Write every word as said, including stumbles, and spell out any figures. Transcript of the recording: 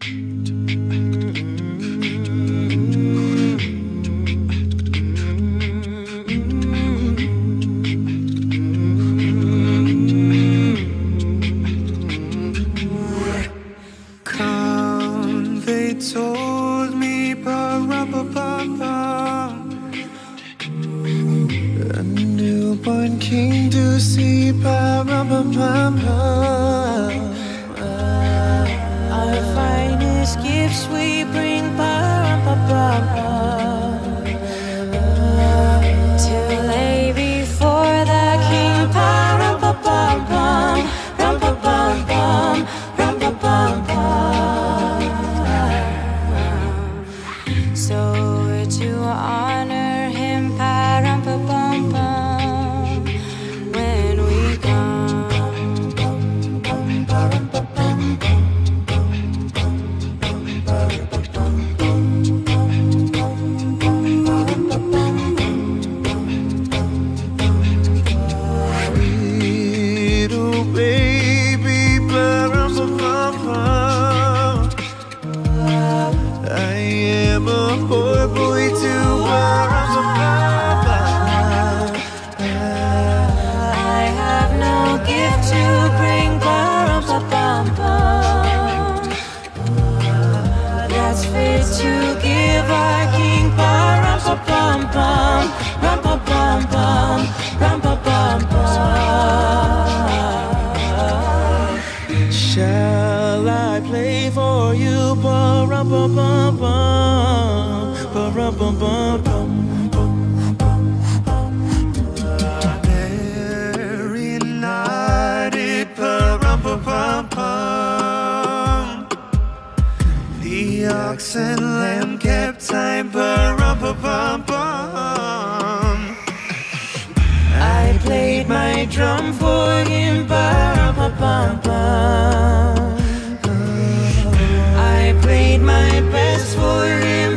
Come, they told me, ba-rum-ba-bum-bum, a newborn king to see, ba-rum-ba-bum-bum. Our finest gifts we bring, ba-rum-ba-bum-bum, to lay before the king, ba-rum-ba-bum-bum, rum-ba-bum-bum, rum-ba-bum-bum. So to honor him, pa-rum-pa-bum-bum, when we come. Little baby, ba-rum-ba-bum-bum, I am a poor boy too, ba-rum-ba-bum-bum. I have no gift to bring, ba-rum-pa-bum-bum, that's fit to give our king, ba-rum-pa-bum-bum, rum-pa-bum-bum, rum-pa-bum-bum. Shall I play for you, ba-rum-ba-bum-bum, ba-rum-ba-bum-bum? Mary nodded, ba-rum-ba-bum-bum. The ox and lamb kept time, ba-rum-ba-bum-bum. I played my drum for him, ba-rum-pa-bum-bum. I played my best for him,